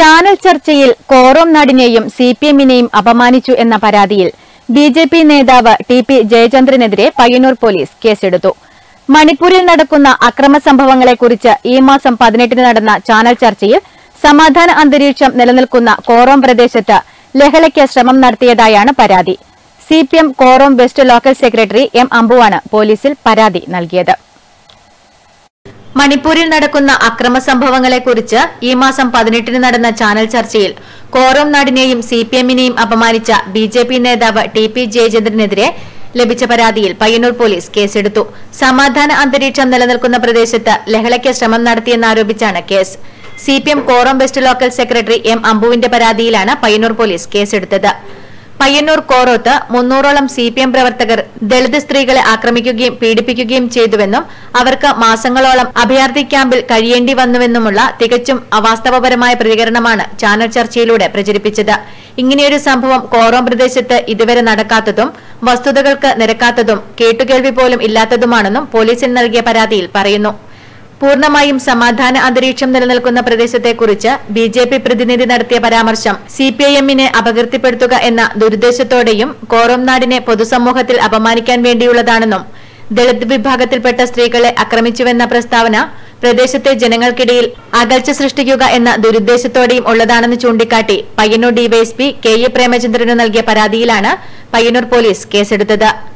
Channel ചർച്ചയിൽ കോറോം നാടിനെയും സിപിഎമ്മിനെയും അപമാനിച്ചു എന്ന പരാതിയിൽ ബിജെപി നേതാവ് ടി.പി. ജയചന്ദ്രനെതിരെ പയ്യന്നൂർ പോലീസ് കേസെടുത്തു. മണിപ്പൂരിൽ നടക്കുന്ന അക്രമ സംഭവങ്ങളെക്കുറിച്ച് ഈ മാസം 18-ന് നടന്ന ചാനൽ ചർച്ചയിൽ സമാധാന അന്തരീക്ഷം നിലനിൽക്കുന്ന കോറോം പ്രദേശത്ത് ലഹളയ്ക്ക് ശ്രമം നടത്തിയതായാണ് പരാതി. CPM Korom west local secretary M അമ്പുവാണ് പോലീസിൽ പരാതി നൽകിയത്. മണിപ്പൂരിൽ നടക്കുന്ന അക്രമ സംഭവങ്ങളെക്കുറിച്ച് ഈ മാസം 18-ന് നടന്ന ചാനൽ ചർച്ചയിൽ കോറോം നാടിനെയും സിപിഎമ്മിനെയും അപമാനിച്ച ബിജെപി നേതാവ് ടി.പി. ജയചന്ദ്രനെതിരെ ലഭിച്ച പരാതിയിൽ പയ്യന്നൂർ പോലീസ് കേസെടുത്തു. സമാധാന അന്തരീക്ഷം നിലനിൽക്കുന്ന പ്രദേശത്ത് ലഹളയ്ക്ക് ശ്രമം നടത്തിയെന്നാരോപിച്ചാണ് case. CPM Korom west local secretary M അമ്പുവിന്റെ പരാതിയിലാണ് പയ്യന്നൂർ പോലീസ് കേസെടുത്തത്. പയ്യന്നൂർ കോറോത്ത് 300ഓളം സിപിഎം പ്രവർത്തകർ ദളിത് സ്ത്രീകളെ ആക്രമിക്കുകയും പീഡിപ്പിക്കുകയും ചെയ്തുവെന്നും അവർക്ക് മാസങ്ങളോളം അഭയാർത്ഥി ക്യാമ്പിൽ കഴിയേണ്ടി വന്നുവെന്നുമുള്ള തികച്ചും അവാസ്തവപരമായ പ്രതികരണമാണ് ചാനൽ ചർച്ചയിലൂടെ പ്രചരിപ്പിച്ചത്. ഇങ്ങനെയൊരു സംഭവം കോറോം പ്രദേശത്ത് ഇതുവരെ നടക്കാത്തതും വസ്തുതകൾക്ക് നിരക്കാത്തതും കേട്ടുകേൾവി പോലും ഇല്ലാത്തതുമാണെന്നും പോലീസിന് നൽകിയ പരാതിയിൽ പറയുന്നു. പൂർണ്ണമായും സമാധാന അന്തരീക്ഷം നിലനിൽക്കുന്ന പ്രദേശത്തെക്കുറിച്ച് ബിജെപി പ്രതിനിധി നടത്തിയ പരാമർശം സിപിഐഎമ്മിനെ അപകീർത്തിപ്പെടുത്തുക എന്ന ദുരുദ്ദേശത്തോടെയും കോറോം നാടിനെ പൊതുസമൂഹത്തിൽ അപമാനിക്കാൻ വേണ്ടിയുള്ളതാണെന്നും ദളിത് വിഭാഗത്തിൽപ്പെട്ട സ്ത്രീകളെ ആക്രമിച്ചുവെന്ന പ്രസ്താവന പ്രദേശത്തെ ജനങ്ങൾക്കിടയിൽ അകൽച്ച സൃഷ്ടിക്കുക എന്ന ദുരുദ്ദേശത്തോടെയും ഉള്ളതാണെന്ന് ചൂണ്ടിക്കാട്ടി പയ്യന്നൂർ ഡിവൈഎസ്പി കെ.എ. പ്രേമചന്ദ്രനു നൽകിയ പരാതിയിലാണ് പയ്യന്നൂർ പോലീസ് കേസെടുത്തത്.